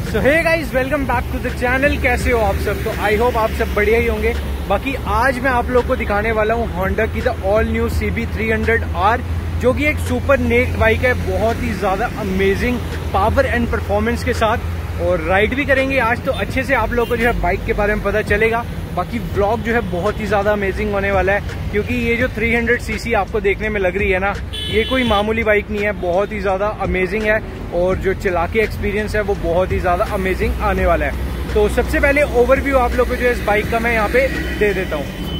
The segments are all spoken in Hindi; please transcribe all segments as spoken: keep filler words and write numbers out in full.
So hey guys, welcome back to the channel. कैसे हो आप सब? तो आई होप आप सब बढ़िया ही होंगे। बाकी आज मैं आप लोग को दिखाने वाला हूँ होंडा की the all new C B three hundred R, जो कि एक सुपर नेक्ड बाइक है, बहुत ही ज्यादा अमेजिंग पावर एंड परफॉर्मेंस के साथ। और राइड भी करेंगे आज, तो अच्छे से आप लोगों को जो है बाइक के बारे में पता चलेगा। बाकी व्लॉग जो है बहुत ही ज़्यादा अमेजिंग होने वाला है, क्योंकि ये जो थ्री हंड्रेड सी सी आपको देखने में लग रही है ना, ये कोई मामूली बाइक नहीं है, बहुत ही ज़्यादा अमेजिंग है। और जो चला के एक्सपीरियंस है वो बहुत ही ज़्यादा अमेजिंग आने वाला है। तो सबसे पहले ओवरव्यू आप लोग को जो है इस बाइक का मैं यहाँ पे दे देता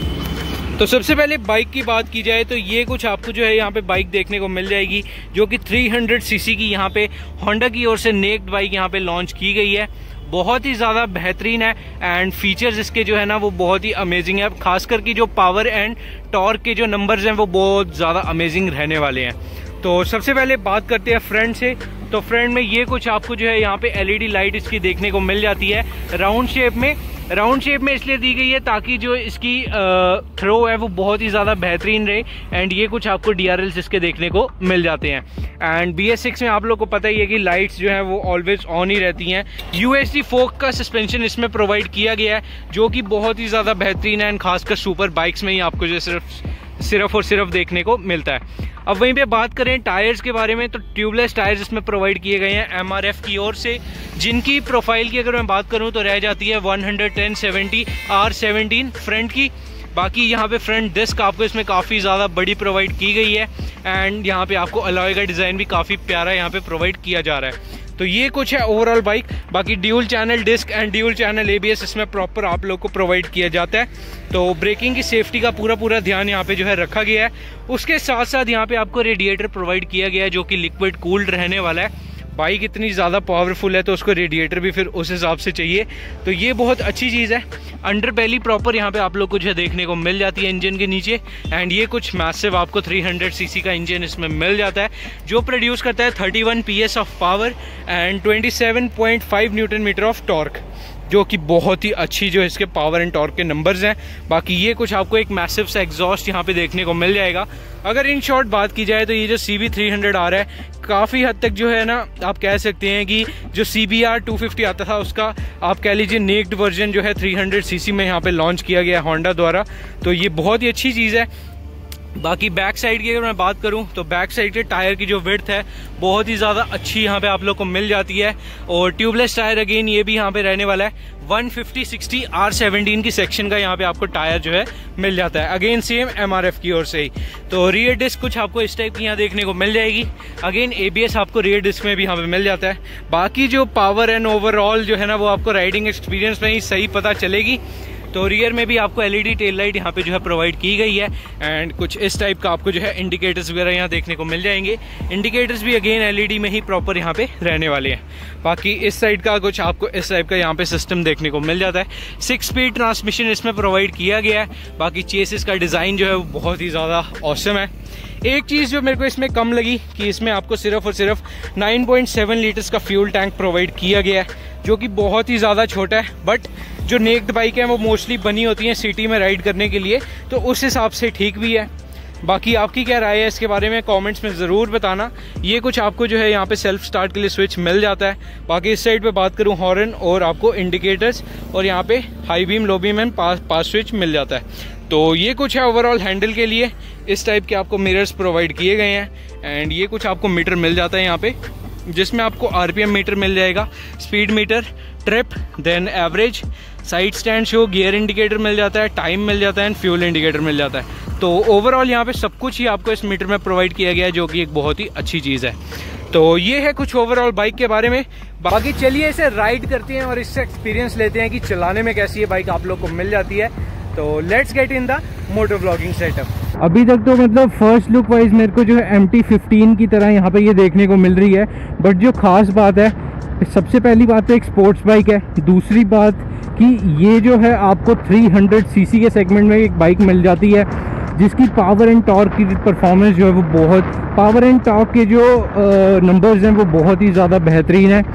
हूँ। तो सबसे पहले बाइक की बात की जाए तो ये कुछ आपको जो है यहाँ पे बाइक देखने को मिल जाएगी, जो कि थ्री हंड्रेड सी सी की यहाँ पे होंडा की ओर से नेक्ड बाइक यहाँ पे लॉन्च की गई है। बहुत ही ज़्यादा बेहतरीन है एंड फीचर्स इसके जो है ना वो बहुत ही अमेजिंग है। खासकर की जो पावर एंड टॉर्क के जो नंबर्स हैं वो बहुत ज़्यादा अमेजिंग रहने वाले हैं। तो सबसे पहले बात करते हैं फ्रंट से। तो फ्रंट में ये कुछ आपको जो है यहाँ पे एल ई डी लाइट इसकी देखने को मिल जाती है राउंड शेप में। राउंड शेप में इसलिए दी गई है ताकि जो इसकी थ्रो है वो बहुत ही ज़्यादा बेहतरीन रहे। एंड ये कुछ आपको डी आर एल्स इसके देखने को मिल जाते हैं। एंड बी एस सिक्स में आप लोग को पता ही है कि लाइट्स जो है वो ऑलवेज ऑन ही रहती हैं। यू एस डी फोक का सस्पेंशन इसमें प्रोवाइड किया गया है, जो कि बहुत ही ज़्यादा बेहतरीन है एंड खासकर सुपर बाइक्स में ही आपको जो सिर्फ सिर्फ और सिर्फ देखने को मिलता है। अब वहीं पे बात करें टायर्स के बारे में, तो ट्यूबलेस टायर्स इसमें प्रोवाइड किए गए हैं एम आर एफ की ओर से, जिनकी प्रोफाइल की अगर मैं बात करूं तो रह जाती है one ten seventy R seventeen front की। बाकी यहाँ पे फ्रंट डिस्क आपको इसमें काफ़ी ज़्यादा बड़ी प्रोवाइड की गई है एंड यहाँ पे आपको अलॉय का डिज़ाइन भी काफ़ी प्यारा यहाँ पे प्रोवाइड किया जा रहा है। तो ये कुछ है ओवरऑल बाइक। बाकी dual channel disc and dual channel A B S इसमें प्रॉपर आप लोग को प्रोवाइड किया जाता है। तो ब्रेकिंग की सेफ्टी का पूरा पूरा ध्यान यहाँ पे जो है रखा गया है। उसके साथ साथ यहाँ पे आपको रेडिएटर प्रोवाइड किया गया है, जो कि लिक्विड कूल्ड रहने वाला है। बाइक इतनी ज़्यादा पावरफुल है तो उसको रेडिएटर भी फिर उस हिसाब से चाहिए, तो ये बहुत अच्छी चीज़ है। अंडर बेली प्रॉपर यहाँ पे आप लोग को जो है देखने को मिल जाती है इंजन के नीचे। एंड ये कुछ मैसिव आपको थ्री हंड्रेड सी सी का इंजन इसमें मिल जाता है, जो प्रोड्यूस करता है thirty one P S of power and twenty seven point five newton meter of torque, जो कि बहुत ही अच्छी जो इसके पावर एंड टॉर्क के नंबर्स हैं। बाकी ये कुछ आपको एक मैसिव सा एग्जॉस्ट यहाँ पे देखने को मिल जाएगा। अगर इन शॉर्ट बात की जाए तो ये जो C B three hundred R है, काफ़ी हद तक जो है ना आप कह सकते हैं कि जो C B R two fifty आता था उसका आप कह लीजिए नेक्ड वर्जन जो है थ्री हंड्रेड सी सी में यहाँ पे लॉन्च किया गया है होंडा द्वारा। तो ये बहुत ही अच्छी चीज़ है। बाकी बैक साइड की अगर मैं बात करूं तो बैक साइड के टायर की जो विड्थ है बहुत ही ज़्यादा अच्छी यहाँ पे आप लोग को मिल जाती है। और ट्यूबलेस टायर अगेन ये भी यहाँ पे रहने वाला है। One fifty sixty R seventeen की सेक्शन का यहाँ पे आपको टायर जो है मिल जाता है, again same M R F की ओर से ही। तो रियर डिस्क कुछ आपको इस टाइप की यहाँ देखने को मिल जाएगी। अगेन ए बी एस आपको रियर डिस्क में भी यहाँ पे मिल जाता है। बाकी जो पावर एंड ओवरऑल जो है ना वो आपको राइडिंग एक्सपीरियंस में ही सही पता चलेगी। तो रियर में भी आपको L E D tail light यहाँ पे जो है प्रोवाइड की गई है एंड कुछ इस टाइप का आपको जो है इंडिकेटर्स वगैरह यहाँ देखने को मिल जाएंगे। इंडिकेटर्स भी अगेन एल ई डी में ही प्रॉपर यहाँ पे रहने वाले हैं। बाकी इस साइड का कुछ आपको इस टाइप का यहाँ पे सिस्टम देखने को मिल जाता है। सिक्स स्पीड ट्रांसमिशन इसमें प्रोवाइड किया गया है। बाकी चेसिस का डिज़ाइन जो है वो बहुत ही ज़्यादा ऑसम है। एक चीज़ जो मेरे को इसमें कम लगी कि इसमें आपको सिर्फ और सिर्फ नाइन पॉइंट सेवन लीटर्स का फ्यूल टैंक प्रोवाइड किया गया है, जो कि बहुत ही ज़्यादा छोटा है। बट जो नेक्ड बाइक है वो मोस्टली बनी होती हैं सिटी में राइड करने के लिए, तो उस हिसाब से ठीक भी है। बाकी आपकी क्या राय है इसके बारे में कमेंट्स में ज़रूर बताना। ये कुछ आपको जो है यहाँ पे सेल्फ स्टार्ट के लिए स्विच मिल जाता है। बाकी इस साइड पे बात करूँ हॉर्न और आपको इंडिकेटर्स और यहाँ पे high beam low beam and pass pass switch मिल जाता है। तो ये कुछ है ओवरऑल हैंडल के लिए। इस टाइप के आपको मिरर्स प्रोवाइड किए गए हैं एंड ये कुछ आपको मीटर मिल जाता है यहाँ पे, जिसमें आपको आर पी एम मीटर मिल जाएगा, speed meter, trip, then average, side stand show, gear indicator मिल जाता है, टाइम मिल जाता है एंड फ्यूल इंडिकेटर मिल जाता है। तो ओवरऑल यहाँ पे सब कुछ ही आपको इस मीटर में प्रोवाइड किया गया है, जो कि एक बहुत ही अच्छी चीज़ है। तो ये है कुछ ओवरऑल बाइक के बारे में। बाकी चलिए इसे राइड करते हैं और इससे एक्सपीरियंस लेते हैं कि चलाने में कैसी ये बाइक आप लोग को मिल जाती है। तो let's get in the moto vlogging setup. अभी तक तो मतलब फर्स्ट लुक वाइज मेरे को जो है एम टी फिफ्टीन की तरह यहाँ पे ये देखने को मिल रही है। बट जो खास बात है, सबसे पहली बात तो एक स्पोर्ट्स बाइक है। दूसरी बात कि ये जो है आपको थ्री हंड्रेड सी सी के सेगमेंट में एक बाइक मिल जाती है, जिसकी पावर एंड टॉर्क की परफॉर्मेंस जो है वो बहुत, पावर एंड टॉर्क के जो नंबर्स हैं वो बहुत ही ज़्यादा बेहतरीन है।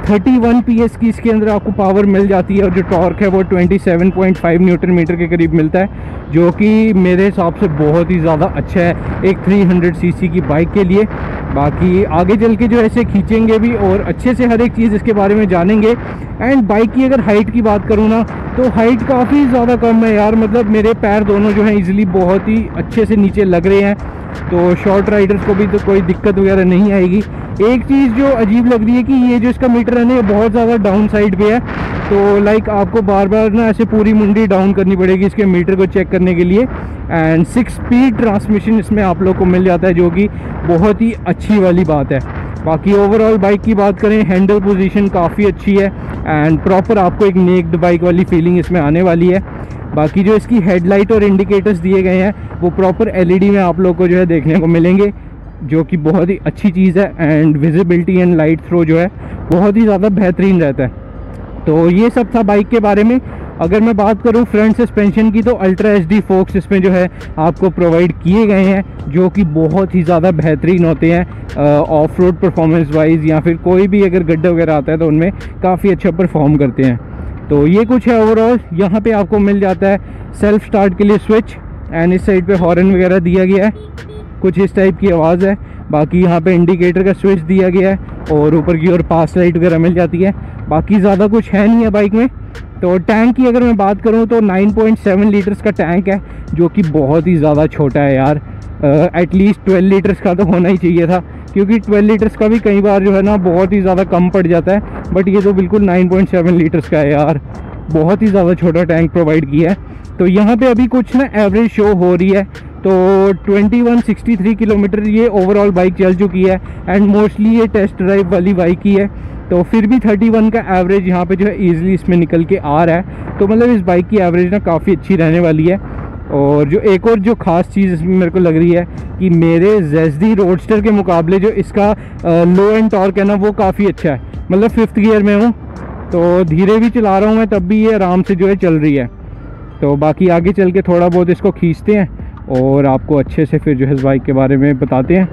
इकतीस पीएस की इसके अंदर आपको पावर मिल जाती है और जो टॉर्क है वो सत्ताईस पॉइंट पाँच न्यूटन मीटर के करीब मिलता है, जो कि मेरे हिसाब से बहुत ही ज़्यादा अच्छा है एक तीन सौ सीसी की बाइक के लिए। बाकी आगे चल के जो ऐसे खींचेंगे भी और अच्छे से हर एक चीज़ इसके बारे में जानेंगे। एंड बाइक की अगर हाइट की बात करूँ ना, तो हाइट काफ़ी ज़्यादा कम है यार, मतलब मेरे पैर दोनों जो हैं इजीली बहुत ही अच्छे से नीचे लग रहे हैं, तो शॉर्ट राइडर्स को भी तो कोई दिक्कत वगैरह नहीं आएगी। एक चीज़ जो अजीब लग रही है कि ये जो इसका मीटर है ना, ये बहुत ज़्यादा डाउन साइड पे है, तो लाइक आपको बार बार ना ऐसे पूरी मुंडी डाउन करनी पड़ेगी इसके मीटर को चेक करने के लिए। एंड सिक्स स्पीड ट्रांसमिशन इसमें आप लोग को मिल जाता है, जो कि बहुत ही अच्छी वाली बात है। बाकी ओवरऑल बाइक की बात करें, हैंडल पोजीशन काफ़ी अच्छी है एंड प्रॉपर आपको एक नेक्ड बाइक वाली फीलिंग इसमें आने वाली है। बाकी जो इसकी हेडलाइट और इंडिकेटर्स दिए गए हैं वो प्रॉपर एलईडी में आप लोग को जो है देखने को मिलेंगे, जो कि बहुत ही अच्छी चीज़ है। And visibility and light throw जो है बहुत ही ज़्यादा बेहतरीन रहता है। तो ये सब था बाइक के बारे में। अगर मैं बात करूं फ्रंट सस्पेंशन की, तो अल्ट्रा एच डी फोक्स इसमें जो है आपको प्रोवाइड किए गए हैं, जो कि बहुत ही ज़्यादा बेहतरीन होते हैं ऑफ रोड परफॉर्मेंस वाइज, या फिर कोई भी अगर गड्ढा वगैरह आता है तो उनमें काफ़ी अच्छा परफॉर्म करते हैं। तो ये कुछ है ओवरऑल। यहाँ पे आपको मिल जाता है सेल्फ स्टार्ट के लिए स्विच, एंड इस साइड पे हॉर्न वगैरह दिया गया है, कुछ इस टाइप की आवाज़ है। बाकी यहाँ पे इंडिकेटर का स्विच दिया गया है और ऊपर की ओर पास लाइट वगैरह मिल जाती है। बाकी ज़्यादा कुछ है नहीं है बाइक में। तो टैंक की अगर मैं बात करूँ तो नौ पॉइंट सात लीटर्स का टैंक है, जो कि बहुत ही ज़्यादा छोटा है यार। एटलीस्ट ट्वेल्व लीटर्स का तो होना ही चाहिए था, क्योंकि ट्वेल्व लीटर्स का भी कई बार जो है ना बहुत ही ज़्यादा कम पड़ जाता है, बट ये तो बिल्कुल नौ पॉइंट सात लीटर्स का है यार, बहुत ही ज़्यादा छोटा टैंक प्रोवाइड किया है। तो यहाँ पे अभी कुछ ना एवरेज शो हो रही है, तो इक्कीस सौ तिरसठ किलोमीटर ये ओवरऑल बाइक चल चुकी है एंड मोस्टली ये टेस्ट ड्राइव वाली बाइक ही है, तो फिर भी इकतीस का एवरेज यहाँ पे जो है ईजिली इसमें निकल के आ रहा है। तो मतलब इस बाइक की एवरेज ना काफ़ी अच्छी रहने वाली है। और जो एक और जो ख़ास चीज़ इसमें मेरे को लग रही है कि मेरे ज़ेड रोडस्टर के मुकाबले जो इसका लो एंड टॉर्क है ना, वो काफ़ी अच्छा है। मतलब फिफ्थ गियर में हूँ, तो धीरे भी चला रहा हूँ मैं, तब भी ये आराम से जो है चल रही है। तो बाकी आगे चल के थोड़ा बहुत इसको खींचते हैं और आपको अच्छे से फिर जो है इस बाइक के बारे में बताते हैं।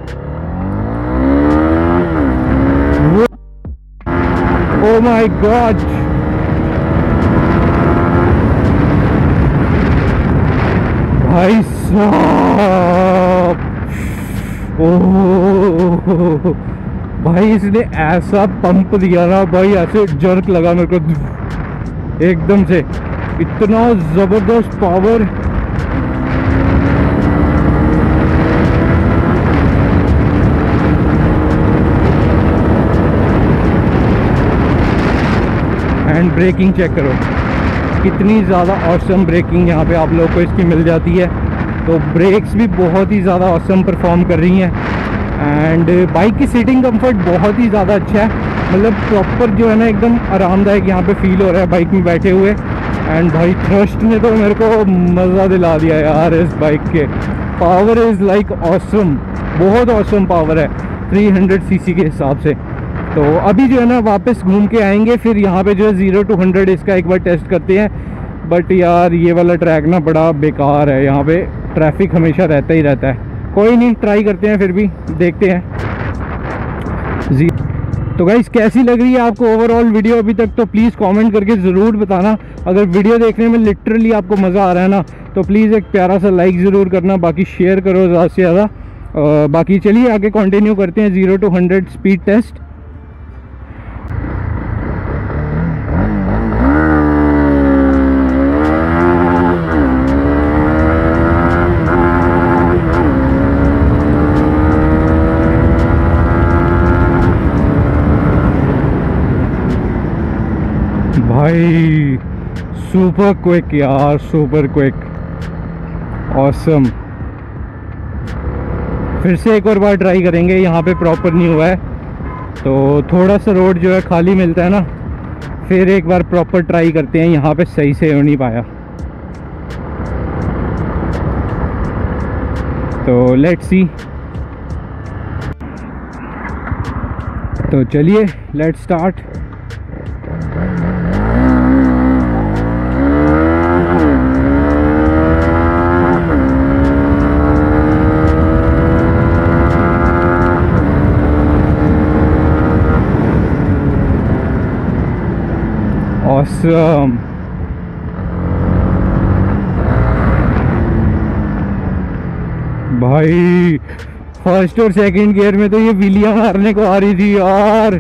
ओह माय गॉड, भाई साहब, ओह भाई इसने ऐसा पंप दिया ना भाई, ऐसे जर्क लगा मेरे को एकदम से, इतना ज़बरदस्त पावर। एंड ब्रेकिंग चेक करो, कितनी ज़्यादा ऑसम ब्रेकिंग यहाँ पे आप लोग को इसकी मिल जाती है। तो ब्रेक्स भी बहुत ही ज़्यादा ऑसम परफॉर्म कर रही हैं। एंड बाइक की सीटिंग कंफर्ट बहुत ही ज़्यादा अच्छा है, मतलब प्रॉपर जो है ना एकदम आरामदायक यहाँ पे फील हो रहा है बाइक में बैठे हुए। एंड भाई थ्रस्ट ने तो मेरे को मज़ा दिला दिया यार इस बाइक के। पावर इज़ लाइक ऑसम, बहुत ऑसम पावर है तीन सौ सीसी के हिसाब से। तो अभी जो है ना वापस घूम के आएंगे, फिर यहाँ पे जो है ज़ीरो टू हंड्रेड इसका एक बार टेस्ट करते हैं। बट यार ये वाला ट्रैक ना बड़ा बेकार है, यहाँ पे ट्रैफिक हमेशा रहता ही रहता है। कोई नहीं, ट्राई करते हैं, फिर भी देखते हैं जी। तो गाइस कैसी लग रही है आपको ओवरऑल वीडियो अभी तक, तो प्लीज़ कमेंट करके ज़रूर बताना। अगर वीडियो देखने में लिटरली आपको मज़ा आ रहा है ना, तो प्लीज़ एक प्यारा सा लाइक ज़रूर करना, बाकी शेयर करो ज़्यादा से ज़्यादा। बाकी चलिए आगे कंटिन्यू करते हैं zero to hundred speed test. भाई सुपर क्विक यार, सुपर क्विक, ऑसम। फिर से एक और बार ट्राई करेंगे, यहाँ पे प्रॉपर नहीं हुआ है, तो थोड़ा सा रोड जो है खाली मिलता है ना, फिर एक बार प्रॉपर ट्राई करते हैं। यहाँ पे सही से हो नहीं पाया, तो लेट्स सी। तो चलिए लेट्स स्टार्ट। ऑसम। भाई फर्स्ट और सेकंड गियर में तो ये व्हीलियां मारने को आ रही थी यार,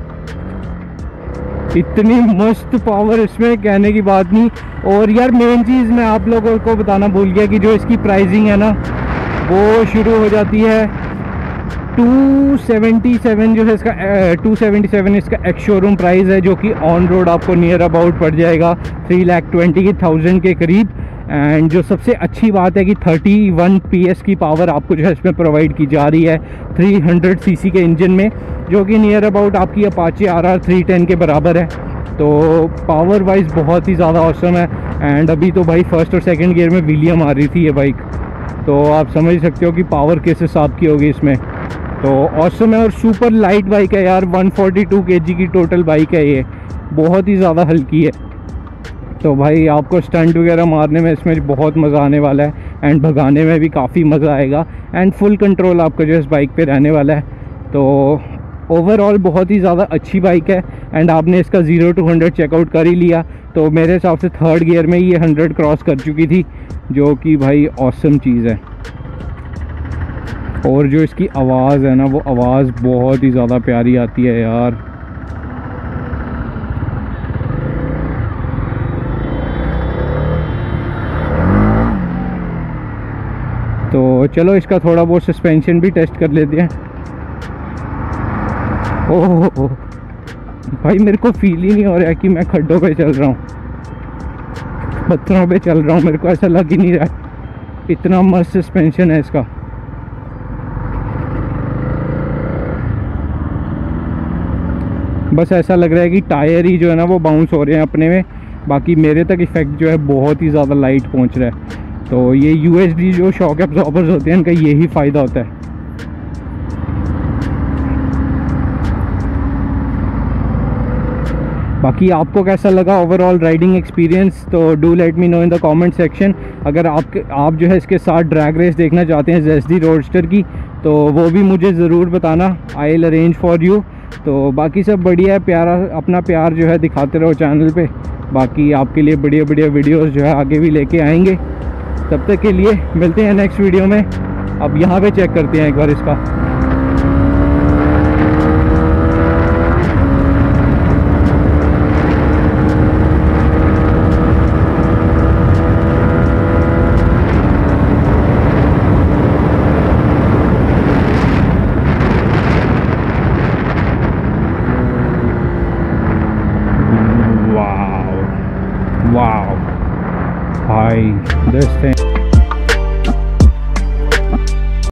इतनी मस्त पावर इसमें, कहने की बात नहीं। और यार मेन चीज़ मैं आप लोगों को बताना भूल गया कि जो इसकी प्राइसिंग है ना वो शुरू हो जाती है टू सेवेंटी सेवन, जो है इसका टू सेवेंटी सेवन इसका एक्स शोरूम प्राइस है, जो कि ऑन रोड आपको नियर अबाउट पड़ जाएगा थ्री लाख ट्वेंटी थाउजेंड के करीब। एंड जो सबसे अच्छी बात है कि थर्टी वन पी एस की पावर आपको जो है इसमें प्रोवाइड की जा रही है थ्री हंड्रेड सी सी के इंजन में, जो कि नियर अबाउट आपकी Apache R R three ten के बराबर है। तो पावर वाइज बहुत ही ज़्यादा ऑसम है। एंड अभी तो भाई फर्स्ट और सेकंड गियर में व्हीलियां मार रही थी ये बाइक, तो आप समझ सकते हो कि पावर किस हिसाब की होगी इसमें। तो ऑसम है और सुपर लाइट बाइक है यार, वन फोर्टी टू केजी की टोटल बाइक है ये, बहुत ही ज़्यादा हल्की है। तो भाई आपको स्टंट वगैरह मारने में इसमें बहुत मज़ा आने वाला है, एंड भगाने में भी काफ़ी मज़ा आएगा, एंड फुल कंट्रोल आपका जो है इस बाइक पे रहने वाला है। तो ओवरऑल बहुत ही ज़्यादा अच्छी बाइक है। एंड आपने इसका ज़ीरो टू हंड्रेड चेकआउट कर ही लिया, तो मेरे हिसाब से थर्ड गियर में ये हंड्रेड क्रॉस कर चुकी थी, जो कि भाई ऑसम चीज़ है। और जो इसकी आवाज़ है ना, वो आवाज़ बहुत ही ज़्यादा प्यारी आती है यार। तो चलो इसका थोड़ा बहुत सस्पेंशन भी टेस्ट कर लेते हैं। ओह भाई मेरे को फील ही नहीं हो रहा है कि मैं खड्डों पे चल रहा हूँ, पत्थरों पे चल रहा हूँ, मेरे को ऐसा लग ही नहीं रहा है, इतना मस्त सस्पेंशन है इसका। बस ऐसा लग रहा है कि टायर ही जो है ना वो बाउंस हो रहे हैं अपने में, बाकी मेरे तक इफेक्ट जो है बहुत ही ज़्यादा लाइट पहुंच रहा है। तो ये यू एस डी जो शॉक एब्जॉर्बर्स होते हैं इनका यही फ़ायदा होता है। बाकी आपको कैसा लगा ओवरऑल राइडिंग एक्सपीरियंस, तो do let me know in the comment section. अगर आप आप जो है इसके साथ ड्रैग रेस देखना चाहते हैं ज़ेड डी रोडस्टर की, तो वो भी मुझे ज़रूर बताना, I will arrange for you. तो बाकी सब बढ़िया है, प्यारा अपना प्यार जो है दिखाते रहो चैनल पे। बाकी आपके लिए बढ़िया बढ़िया वीडियोस जो है आगे भी लेके आएंगे। तब तक के लिए मिलते हैं नेक्स्ट वीडियो में। अब यहाँ पे चेक करते हैं एक बार इसका।